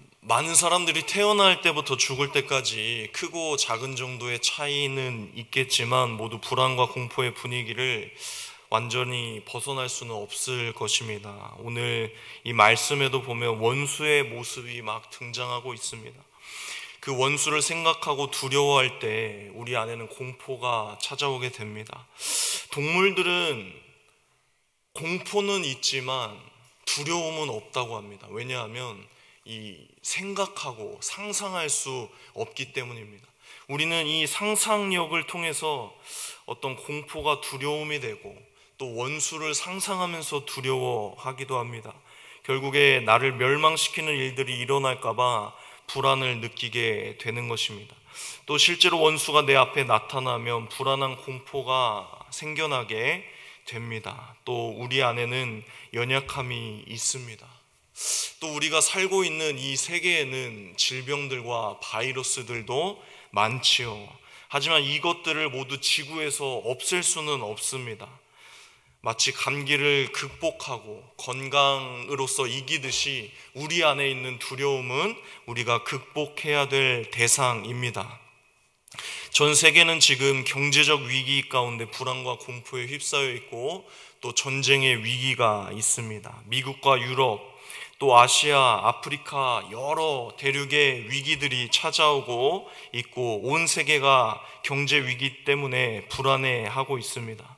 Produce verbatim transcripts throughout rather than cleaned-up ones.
많은 사람들이 태어날 때부터 죽을 때까지 크고 작은 정도의 차이는 있겠지만 모두 불안과 공포의 분위기를 완전히 벗어날 수는 없을 것입니다. 오늘 이 말씀에도 보면 원수의 모습이 막 등장하고 있습니다. 그 원수를 생각하고 두려워할 때 우리 안에는 공포가 찾아오게 됩니다. 동물들은 공포는 있지만 두려움은 없다고 합니다. 왜냐하면 이 생각하고 상상할 수 없기 때문입니다. 우리는 이 상상력을 통해서 어떤 공포가 두려움이 되고 또 원수를 상상하면서 두려워하기도 합니다. 결국에 나를 멸망시키는 일들이 일어날까 봐 불안을 느끼게 되는 것입니다. 또 실제로 원수가 내 앞에 나타나면 불안한 공포가 생겨나게 됩니다. 또 우리 안에는 연약함이 있습니다. 또 우리가 살고 있는 이 세계에는 질병들과 바이러스들도 많지요. 하지만 이것들을 모두 지구에서 없앨 수는 없습니다. 마치 감기를 극복하고 건강으로서 이기듯이 우리 안에 있는 두려움은 우리가 극복해야 될 대상입니다. 전 세계는 지금 경제적 위기 가운데 불안과 공포에 휩싸여 있고 또 전쟁의 위기가 있습니다. 미국과 유럽, 또 아시아, 아프리카 여러 대륙의 위기들이 찾아오고 있고 온 세계가 경제 위기 때문에 불안해하고 있습니다.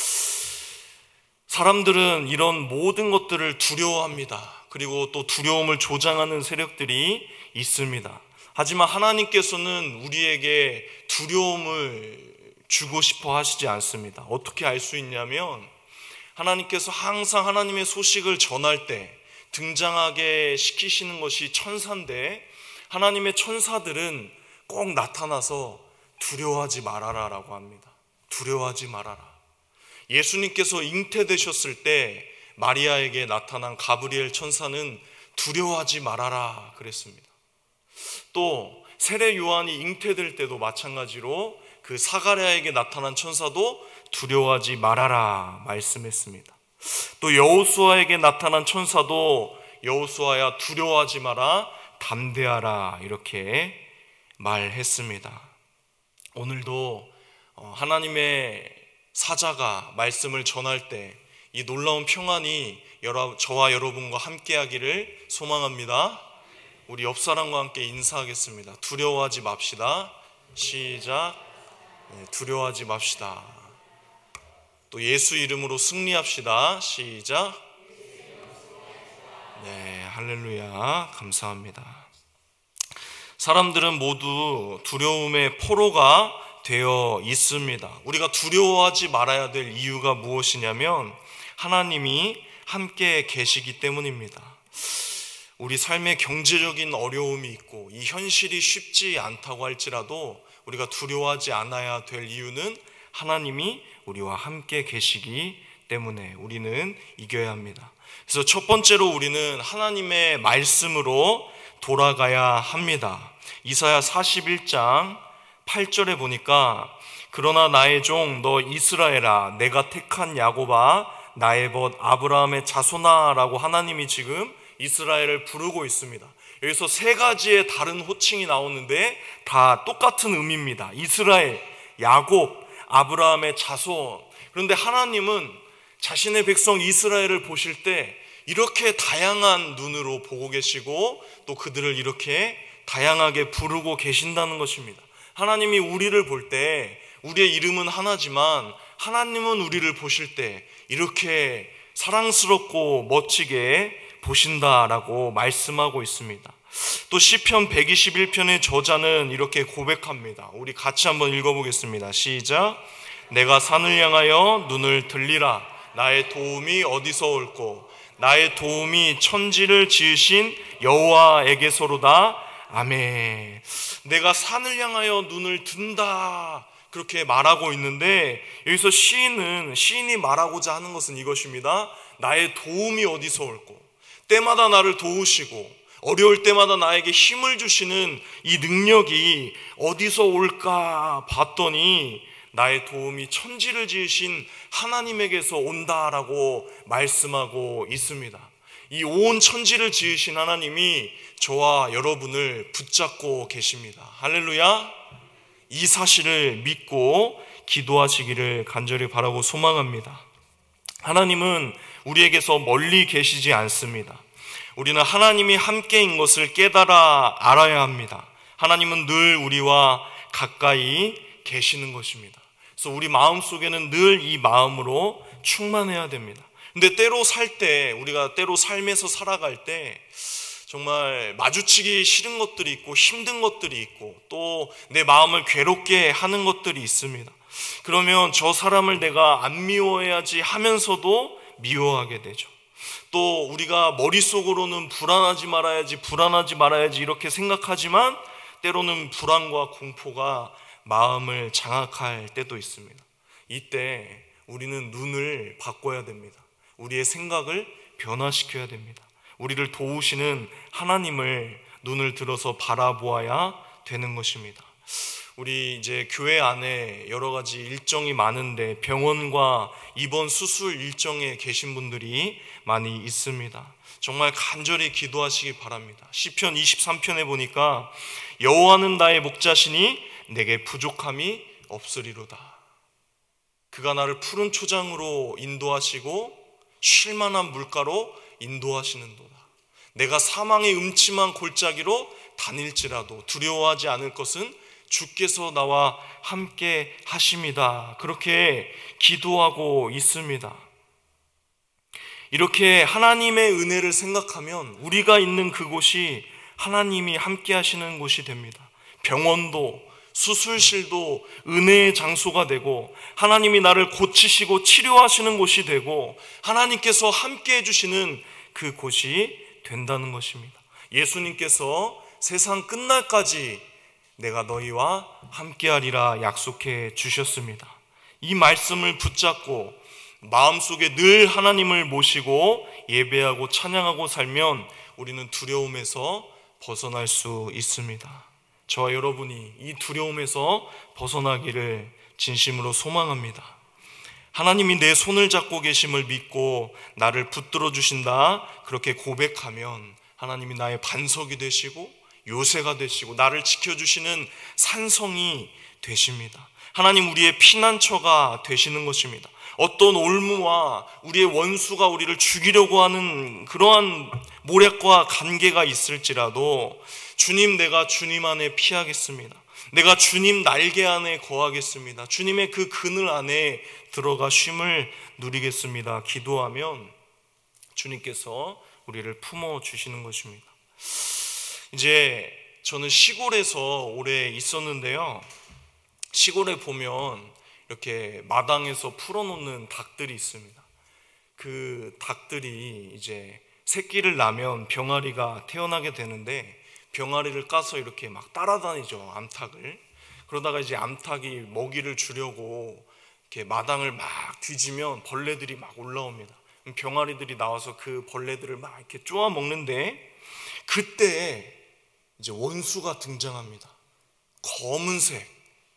사람들은 이런 모든 것들을 두려워합니다. 그리고 또 두려움을 조장하는 세력들이 있습니다. 하지만 하나님께서는 우리에게 두려움을 주고 싶어 하시지 않습니다. 어떻게 알 수 있냐면 하나님께서 항상 하나님의 소식을 전할 때 등장하게 시키시는 것이 천사인데 하나님의 천사들은 꼭 나타나서 두려워하지 말아라 라고 합니다. 두려워하지 말아라. 예수님께서 잉태되셨을 때 마리아에게 나타난 가브리엘 천사는 두려워하지 말아라 그랬습니다. 또 세례 요한이 잉태될 때도 마찬가지로 그 사가랴에게 나타난 천사도 두려워하지 말아라 말씀했습니다. 또 여호수아에게 나타난 천사도 여호수아야 두려워하지 마라 담대하라 이렇게 말했습니다. 오늘도 하나님의 사자가 말씀을 전할 때 이 놀라운 평안이 저와 여러분과 함께 하기를 소망합니다. 우리 옆 사람과 함께 인사하겠습니다. 두려워하지 맙시다. 시작. 네, 두려워하지 맙시다. 또 예수 이름으로 승리합시다. 시작. 네, 할렐루야. 감사합니다. 사람들은 모두 두려움의 포로가 되어 있습니다. 우리가 두려워하지 말아야 될 이유가 무엇이냐면 하나님이 함께 계시기 때문입니다. 우리 삶에 경제적인 어려움이 있고 이 현실이 쉽지 않다고 할지라도 우리가 두려워하지 않아야 될 이유는 하나님이 우리와 함께 계시기 때문에 우리는 이겨야 합니다. 그래서 첫 번째로 우리는 하나님의 말씀으로 돌아가야 합니다. 이사야 사십일 장 팔 절에 보니까 그러나 나의 종 너 이스라엘아 내가 택한 야곱아 나의 벗 아브라함의 자손아 라고 하나님이 지금 이스라엘을 부르고 있습니다. 여기서 세 가지의 다른 호칭이 나오는데 다 똑같은 의미입니다. 이스라엘, 야곱, 아브라함의 자손. 그런데 하나님은 자신의 백성 이스라엘을 보실 때 이렇게 다양한 눈으로 보고 계시고 또 그들을 이렇게 다양하게 부르고 계신다는 것입니다. 하나님이 우리를 볼 때 우리의 이름은 하나지만 하나님은 우리를 보실 때 이렇게 사랑스럽고 멋지게 보신다라고 말씀하고 있습니다. 또 시편 백이십일 편의 저자는 이렇게 고백합니다. 우리 같이 한번 읽어보겠습니다. 시작. 내가 산을 향하여 눈을 들리라. 나의 도움이 어디서 올꼬? 나의 도움이 천지를 지으신 여호와에게서로다. 아멘. 내가 산을 향하여 눈을 든다 그렇게 말하고 있는데 여기서 시인은 시인이 말하고자 하는 것은 이것입니다. 나의 도움이 어디서 올꼬? 때마다 나를 도우시고 어려울 때마다 나에게 힘을 주시는 이 능력이 어디서 올까 봤더니 나의 도움이 천지를 지으신 하나님에게서 온다라고 말씀하고 있습니다. 이 온 천지를 지으신 하나님이 저와 여러분을 붙잡고 계십니다. 할렐루야. 이 사실을 믿고 기도하시기를 간절히 바라고 소망합니다. 하나님은 우리에게서 멀리 계시지 않습니다. 우리는 하나님이 함께인 것을 깨달아 알아야 합니다. 하나님은 늘 우리와 가까이 계시는 것입니다. 그래서 우리 마음속에는 늘 이 마음으로 충만해야 됩니다. 근데 때로 살 때, 우리가 때로 삶에서 살아갈 때 정말 마주치기 싫은 것들이 있고 힘든 것들이 있고 또 내 마음을 괴롭게 하는 것들이 있습니다. 그러면 저 사람을 내가 안 미워해야지 하면서도 미워하게 되죠. 또 우리가 머릿속으로는 불안하지 말아야지 불안하지 말아야지 이렇게 생각하지만 때로는 불안과 공포가 마음을 장악할 때도 있습니다. 이때 우리는 눈을 바꿔야 됩니다. 우리의 생각을 변화시켜야 됩니다. 우리를 도우시는 하나님을 눈을 들어서 바라보아야 되는 것입니다. 우리 이제 교회 안에 여러 가지 일정이 많은데 병원과 입원 수술 일정에 계신 분들이 많이 있습니다. 정말 간절히 기도하시기 바랍니다. 시편 이십삼 편에 보니까 여호와는 나의 목자시니 내게 부족함이 없으리로다. 그가 나를 푸른 초장으로 인도하시고 쉴만한 물가로 인도하시는도다. 내가 사망의 음침한 골짜기로 다닐지라도 두려워하지 않을 것은 주께서 나와 함께 하심이다. 그렇게 기도하고 있습니다. 이렇게 하나님의 은혜를 생각하면 우리가 있는 그곳이 하나님이 함께 하시는 곳이 됩니다. 병원도 수술실도 은혜의 장소가 되고 하나님이 나를 고치시고 치료하시는 곳이 되고 하나님께서 함께 해주시는 그 곳이 된다는 것입니다. 예수님께서 세상 끝날까지 내가 너희와 함께하리라 약속해 주셨습니다. 이 말씀을 붙잡고 마음속에 늘 하나님을 모시고 예배하고 찬양하고 살면 우리는 두려움에서 벗어날 수 있습니다. 저와 여러분이 이 두려움에서 벗어나기를 진심으로 소망합니다. 하나님이 내 손을 잡고 계심을 믿고 나를 붙들어 주신다 그렇게 고백하면 하나님이 나의 반석이 되시고 요새가 되시고 나를 지켜주시는 산성이 되십니다. 하나님 우리의 피난처가 되시는 것입니다. 어떤 올무와 우리의 원수가 우리를 죽이려고 하는 그러한 모략과 관계가 있을지라도 주님, 내가 주님 안에 피하겠습니다. 내가 주님 날개 안에 거하겠습니다. 주님의 그 그늘 안에 들어가 쉼을 누리겠습니다. 기도하면 주님께서 우리를 품어주시는 것입니다. 이제 저는 시골에서 오래 있었는데요, 시골에 보면 이렇게 마당에서 풀어놓는 닭들이 있습니다. 그 닭들이 이제 새끼를 낳으면 병아리가 태어나게 되는데 병아리를 까서 이렇게 막 따라다니죠, 암탉을. 그러다가 이제 암탉이 먹이를 주려고 이렇게 마당을 막 뒤지면 벌레들이 막 올라옵니다. 병아리들이 나와서 그 벌레들을 막 이렇게 쪼아 먹는데 그때 이제 원수가 등장합니다. 검은색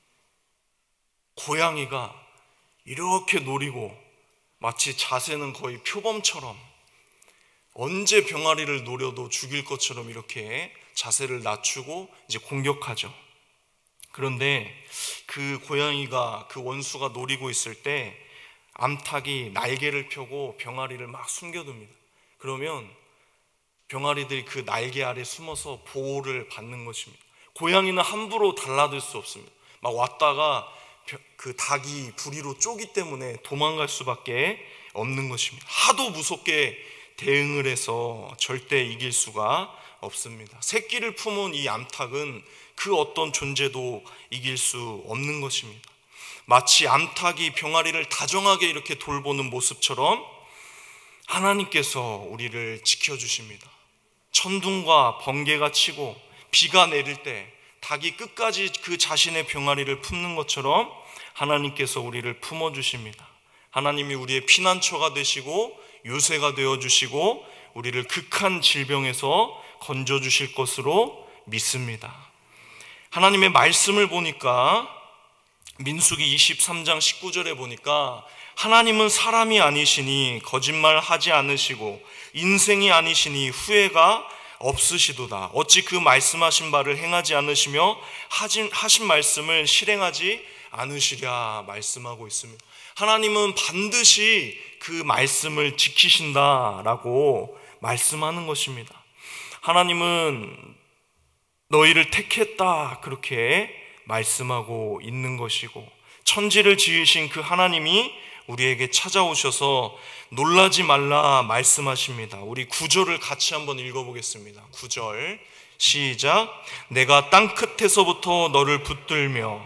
고양이가 이렇게 노리고 마치 자세는 거의 표범처럼 언제 병아리를 노려도 죽일 것처럼 이렇게 자세를 낮추고 이제 공격하죠. 그런데 그 고양이가 그 원수가 노리고 있을 때 암탉이 날개를 펴고 병아리를 막 숨겨둡니다. 그러면 병아리들이 그 날개 아래 숨어서 보호를 받는 것입니다. 고양이는 함부로 달라들 수 없습니다. 막 왔다가 그 닭이 부리로 쪼기 때문에 도망갈 수밖에 없는 것입니다. 하도 무섭게 대응을 해서 절대 이길 수가 없습니다. 새끼를 품은 이 암탉은 그 어떤 존재도 이길 수 없는 것입니다. 마치 암탉이 병아리를 다정하게 이렇게 돌보는 모습처럼 하나님께서 우리를 지켜주십니다. 천둥과 번개가 치고 비가 내릴 때 닭이 끝까지 그 자신의 병아리를 품는 것처럼 하나님께서 우리를 품어주십니다. 하나님이 우리의 피난처가 되시고 요새가 되어주시고 우리를 극한 질병에서 건져주실 것으로 믿습니다. 하나님의 말씀을 보니까 민수기 이십삼 장 십구 절에 보니까 하나님은 사람이 아니시니 거짓말하지 않으시고 인생이 아니시니 후회가 없으시도다. 어찌 그 말씀하신 바를 행하지 않으시며 하신, 하신 말씀을 실행하지 않으시랴 말씀하고 있습니다. 하나님은 반드시 그 말씀을 지키신다라고 말씀하는 것입니다. 하나님은 너희를 택했다 그렇게 말씀하고 있는 것이고, 천지를 지으신 그 하나님이 우리에게 찾아오셔서 놀라지 말라 말씀하십니다. 우리 구절을 같이 한번 읽어보겠습니다. 구절 시작. 내가 땅 끝에서부터 너를 붙들며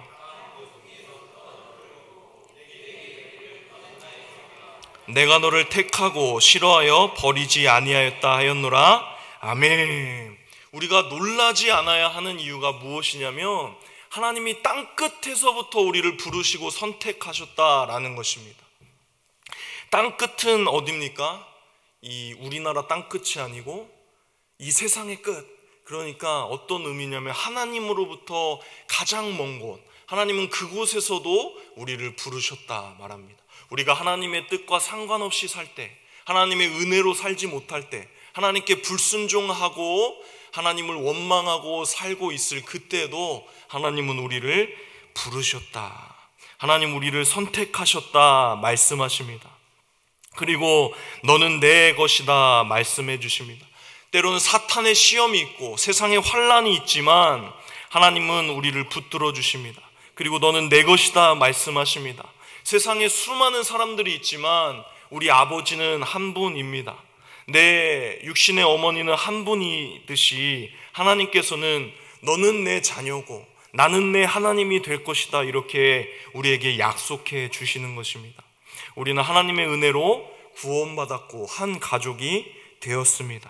내가 너를 택하고 싫어하여 버리지 아니하였다 하였노라. 아멘. 우리가 놀라지 않아야 하는 이유가 무엇이냐면 하나님이 땅 끝에서부터 우리를 부르시고 선택하셨다라는 것입니다. 땅 끝은 어디입니까? 이 우리나라 땅 끝이 아니고 이 세상의 끝. 그러니까 어떤 의미냐면 하나님으로부터 가장 먼 곳, 하나님은 그곳에서도 우리를 부르셨다 말합니다. 우리가 하나님의 뜻과 상관없이 살 때, 하나님의 은혜로 살지 못할 때, 하나님께 불순종하고 하나님을 원망하고 살고 있을 그때도 하나님은 우리를 부르셨다, 하나님 우리를 선택하셨다 말씀하십니다. 그리고 너는 내 것이다 말씀해 주십니다. 때로는 사탄의 시험이 있고 세상의 환란이 있지만 하나님은 우리를 붙들어 주십니다. 그리고 너는 내 것이다 말씀하십니다. 세상에 수많은 사람들이 있지만 우리 아버지는 한 분입니다. 내 육신의 어머니는 한 분이듯이 하나님께서는 너는 내 자녀고 나는 내 하나님이 될 것이다 이렇게 우리에게 약속해 주시는 것입니다. 우리는 하나님의 은혜로 구원받았고 한 가족이 되었습니다.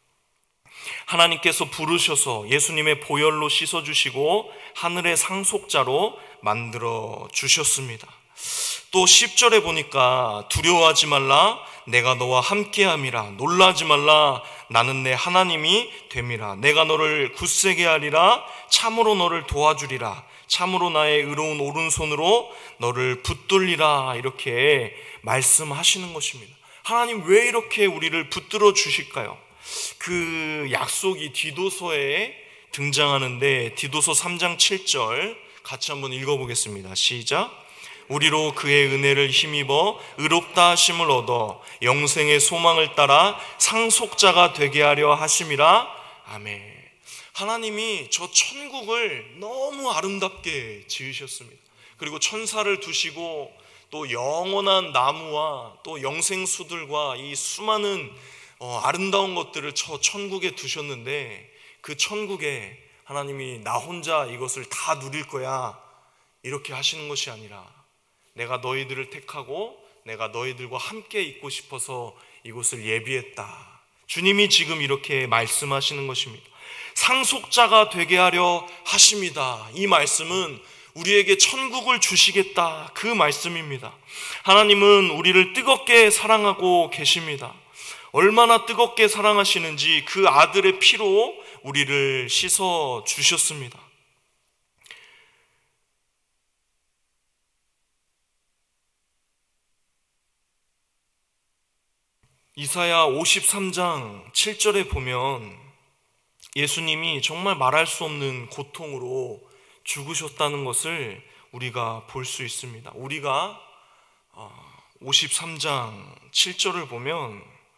하나님께서 부르셔서 예수님의 보혈로 씻어주시고 하늘의 상속자로 만들어 주셨습니다. 또 십 절에 보니까 두려워하지 말라 내가 너와 함께함이라, 놀라지 말라 나는 내 하나님이 됨이라, 내가 너를 굳세게 하리라, 참으로 너를 도와주리라, 참으로 나의 의로운 오른손으로 너를 붙들리라 이렇게 말씀하시는 것입니다. 하나님 왜 이렇게 우리를 붙들어 주실까요? 그 약속이 디도서에 등장하는데 디도서 삼 장 칠 절 같이 한번 읽어보겠습니다. 시작. 우리로 그의 은혜를 힘입어 의롭다 하심을 얻어 영생의 소망을 따라 상속자가 되게 하려 하심이라. 아멘. 하나님이 저 천국을 너무 아름답게 지으셨습니다. 그리고 천사를 두시고 또 영원한 나무와 또 영생수들과 이 수많은 어, 아름다운 것들을 저 천국에 두셨는데 그 천국에 하나님이 나 혼자 이것을 다 누릴 거야 이렇게 하시는 것이 아니라 내가 너희들을 택하고 내가 너희들과 함께 있고 싶어서 이곳을 예비했다. 주님이 지금 이렇게 말씀하시는 것입니다. 상속자가 되게 하려 하십니다. 이 말씀은 우리에게 천국을 주시겠다 그 말씀입니다. 하나님은 우리를 뜨겁게 사랑하고 계십니다. 얼마나 뜨겁게 사랑하시는지 그 아들의 피로 우리를 씻어 주셨습니다. 이사야 오십삼 장 칠 절에 보면 예수님이 정말 말할 수 없는 고통으로 죽으셨다는 것을 우리가 볼 수 있습니다. 우리가 오십삼 장 칠 절을 보면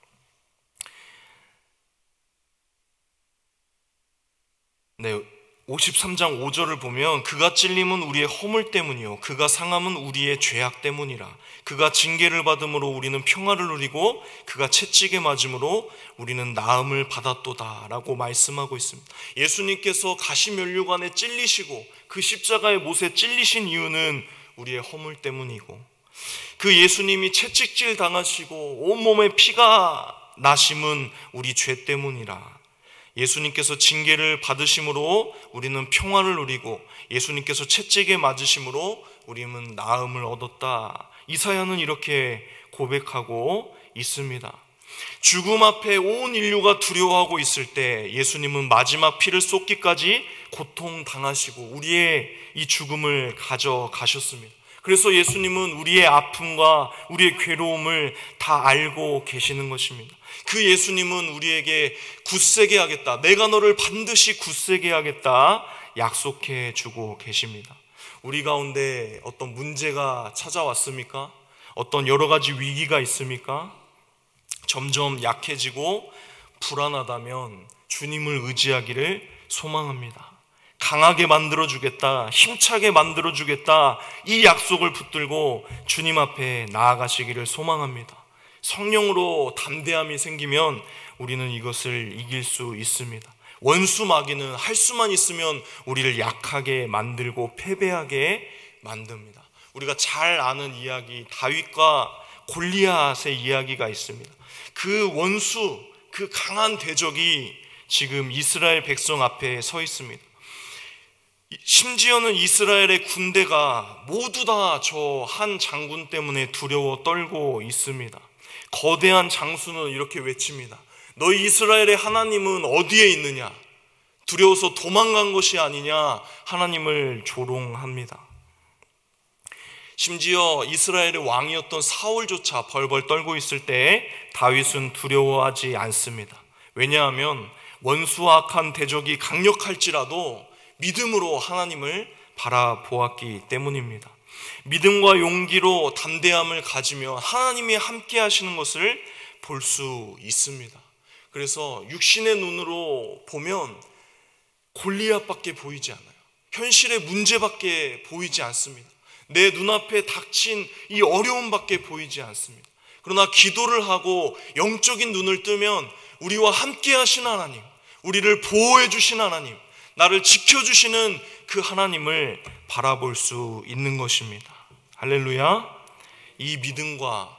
네, 오십삼 장 오 절을 보면 그가 찔림은 우리의 허물 때문이요 그가 상함은 우리의 죄악 때문이라. 그가 징계를 받음으로 우리는 평화를 누리고 그가 채찍에 맞음으로 우리는 나음을 받았도다 라고 말씀하고 있습니다. 예수님께서 가시면류관에 찔리시고 그 십자가의 못에 찔리신 이유는 우리의 허물 때문이고, 그 예수님이 채찍질 당하시고 온몸에 피가 나심은 우리 죄 때문이라. 예수님께서 징계를 받으심으로 우리는 평화를 누리고 예수님께서 채찍에 맞으심으로 우리는 나음을 얻었다. 이사야는 이렇게 고백하고 있습니다. 죽음 앞에 온 인류가 두려워하고 있을 때 예수님은 마지막 피를 쏟기까지 고통당하시고 우리의 이 죽음을 가져가셨습니다. 그래서 예수님은 우리의 아픔과 우리의 괴로움을 다 알고 계시는 것입니다. 그 예수님은 우리에게 굳세게 하겠다, 내가 너를 반드시 굳세게 하겠다 약속해 주고 계십니다. 우리 가운데 어떤 문제가 찾아왔습니까? 어떤 여러 가지 위기가 있습니까? 점점 약해지고 불안하다면 주님을 의지하기를 소망합니다. 강하게 만들어주겠다, 힘차게 만들어주겠다, 이 약속을 붙들고 주님 앞에 나아가시기를 소망합니다. 성령으로 담대함이 생기면 우리는 이것을 이길 수 있습니다. 원수 마귀는 할 수만 있으면 우리를 약하게 만들고 패배하게 만듭니다. 우리가 잘 아는 이야기, 다윗과 골리앗의 이야기가 있습니다. 그 원수, 그 강한 대적이 지금 이스라엘 백성 앞에 서 있습니다. 심지어는 이스라엘의 군대가 모두 다 저 한 장군 때문에 두려워 떨고 있습니다. 거대한 장수는 이렇게 외칩니다. 너희 이스라엘의 하나님은 어디에 있느냐? 두려워서 도망간 것이 아니냐? 하나님을 조롱합니다. 심지어 이스라엘의 왕이었던 사울조차 벌벌 떨고 있을 때 다윗은 두려워하지 않습니다. 왜냐하면 원수와 악한 대적이 강력할지라도 믿음으로 하나님을 바라보았기 때문입니다. 믿음과 용기로 담대함을 가지며 하나님이 함께 하시는 것을 볼 수 있습니다. 그래서 육신의 눈으로 보면 골리앗밖에 보이지 않아요. 현실의 문제밖에 보이지 않습니다. 내 눈앞에 닥친 이 어려움밖에 보이지 않습니다. 그러나 기도를 하고 영적인 눈을 뜨면 우리와 함께 하신 하나님, 우리를 보호해 주신 하나님, 나를 지켜주시는 그 하나님을 바라볼 수 있는 것입니다. 할렐루야. 이 믿음과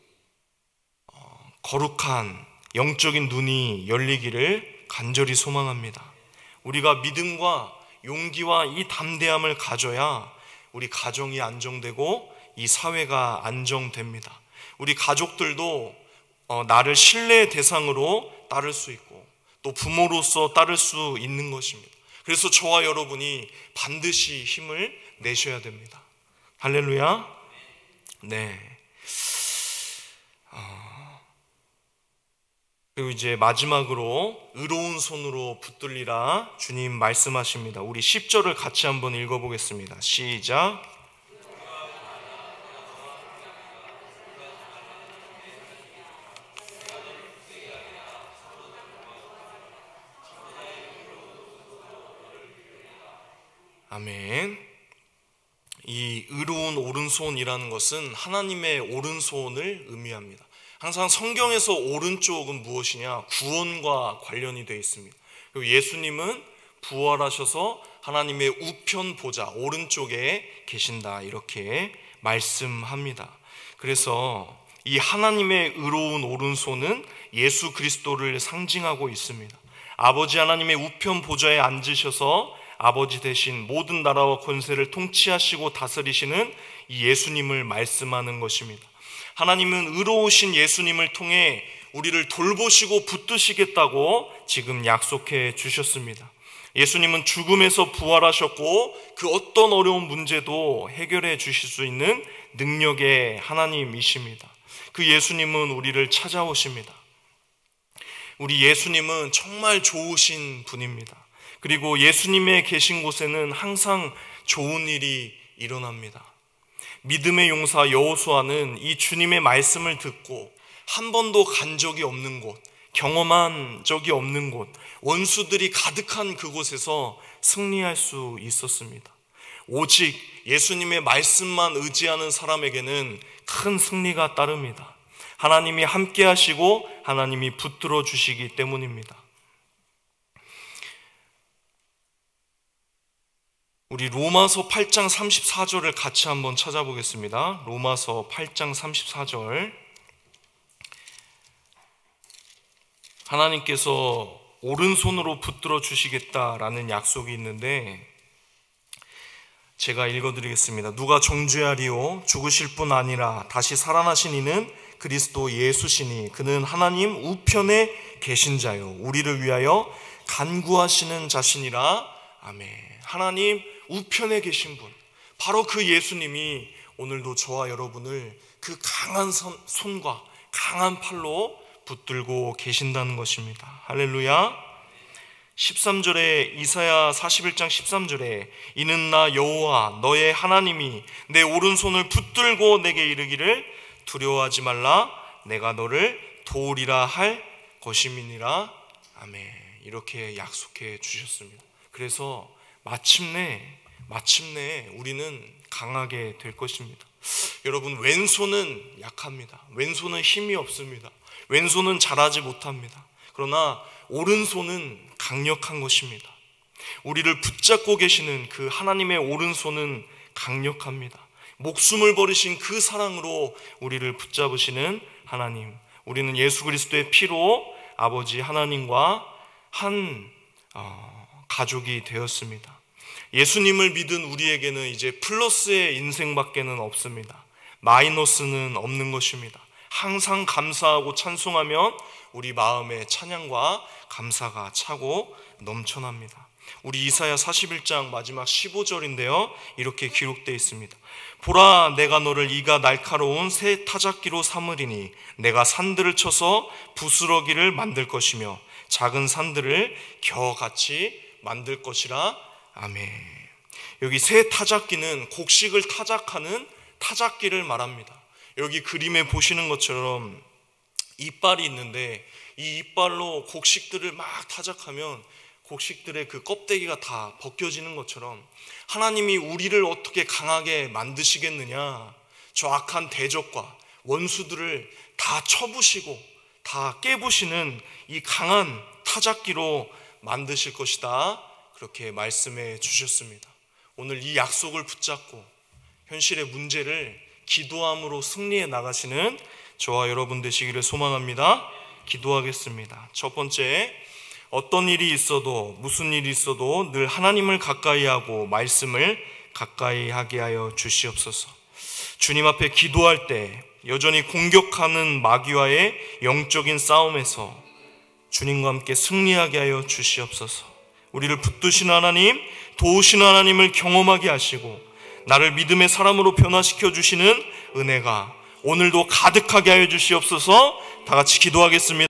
거룩한 영적인 눈이 열리기를 간절히 소망합니다. 우리가 믿음과 용기와 이 담대함을 가져야 우리 가정이 안정되고 이 사회가 안정됩니다. 우리 가족들도 나를 신뢰의 대상으로 따를 수 있고 또 부모로서 따를 수 있는 것입니다. 그래서 저와 여러분이 반드시 힘을 내셔야 됩니다. 할렐루야. 네. 어... 그리고 이제 마지막으로 의로운 손으로 붙들리라 주님 말씀하십니다. 우리 십 절을 같이 한번 읽어보겠습니다. 시작. 아멘. 이 의로운 오른손이라는 것은 하나님의 오른손을 의미합니다. 항상 성경에서 오른쪽은 무엇이냐? 구원과 관련이 되어 있습니다. 그리고 예수님은 부활하셔서 하나님의 우편 보좌 오른쪽에 계신다 이렇게 말씀합니다. 그래서 이 하나님의 의로운 오른손은 예수 그리스도를 상징하고 있습니다. 아버지 하나님의 우편 보좌에 앉으셔서 아버지 대신 모든 나라와 권세를 통치하시고 다스리시는 이 예수님을 말씀하는 것입니다. 하나님은 의로우신 예수님을 통해 우리를 돌보시고 붙드시겠다고 지금 약속해 주셨습니다. 예수님은 죽음에서 부활하셨고 그 어떤 어려운 문제도 해결해 주실 수 있는 능력의 하나님이십니다. 그 예수님은 우리를 찾아오십니다. 우리 예수님은 정말 좋으신 분입니다. 그리고 예수님의 계신 곳에는 항상 좋은 일이 일어납니다. 믿음의 용사 여호수아는 이 주님의 말씀을 듣고 한 번도 간 적이 없는 곳, 경험한 적이 없는 곳, 원수들이 가득한 그곳에서 승리할 수 있었습니다. 오직 예수님의 말씀만 의지하는 사람에게는 큰 승리가 따릅니다. 하나님이 함께 하시고 하나님이 붙들어 주시기 때문입니다. 우리 로마서 팔 장 삼십사 절을 같이 한번 찾아보겠습니다. 로마서 팔 장 삼십사 절. 하나님께서 오른손으로 붙들어 주시겠다라는 약속이 있는데 제가 읽어드리겠습니다. 누가 정죄하리요? 죽으실 뿐 아니라 다시 살아나신 이는 그리스도 예수시니 그는 하나님 우편에 계신 자요 우리를 위하여 간구하시는 자신이라. 아멘. 하나님 우편에 계신 분, 바로 그 예수님이 오늘도 저와 여러분을 그 강한 손과 강한 팔로 붙들고 계신다는 것입니다. 할렐루야. 십삼 절에 이사야 사십일 장 십삼 절에 이는 나 여호와 너의 하나님이 내 오른손을 붙들고 내게 이르기를 두려워하지 말라 내가 너를 도우리라 할 것임이니라. 아멘. 이렇게 약속해 주셨습니다. 그래서 마침내 마침내 우리는 강하게 될 것입니다. 여러분, 왼손은 약합니다. 왼손은 힘이 없습니다. 왼손은 잘하지 못합니다. 그러나 오른손은 강력한 것입니다. 우리를 붙잡고 계시는 그 하나님의 오른손은 강력합니다. 목숨을 버리신 그 사랑으로 우리를 붙잡으시는 하나님, 우리는 예수 그리스도의 피로 아버지 하나님과 한 어, 가족이 되었습니다. 예수님을 믿은 우리에게는 이제 플러스의 인생밖에는 없습니다. 마이너스는 없는 것입니다. 항상 감사하고 찬송하면 우리 마음에 찬양과 감사가 차고 넘쳐납니다. 우리 이사야 사십일 장 마지막 십오 절인데요, 이렇게 기록되어 있습니다. 보라, 내가 너를 이가 날카로운 새 타작기로 삼으리니 내가 산들을 쳐서 부스러기를 만들 것이며 작은 산들을 겨같이 만들 것이라. 아멘. 여기 새 타작기는 곡식을 타작하는 타작기를 말합니다. 여기 그림에 보시는 것처럼 이빨이 있는데 이 이빨로 곡식들을 막 타작하면 곡식들의 그 껍데기가 다 벗겨지는 것처럼 하나님이 우리를 어떻게 강하게 만드시겠느냐, 저 악한 대적과 원수들을 다 쳐부시고 다 깨부시는 이 강한 타작기로 만드실 것이다, 그렇게 말씀해 주셨습니다. 오늘 이 약속을 붙잡고 현실의 문제를 기도함으로 승리해 나가시는 저와 여러분 되시기를 소망합니다. 기도하겠습니다. 첫 번째, 어떤 일이 있어도 무슨 일이 있어도 늘 하나님을 가까이 하고 말씀을 가까이 하게 하여 주시옵소서. 주님 앞에 기도할 때 여전히 공격하는 마귀와의 영적인 싸움에서 주님과 함께 승리하게 하여 주시옵소서. 우리를 붙드시는 하나님, 도우시는 하나님을 경험하게 하시고 나를 믿음의 사람으로 변화시켜 주시는 은혜가 오늘도 가득하게 하여 주시옵소서. 다 같이 기도하겠습니다.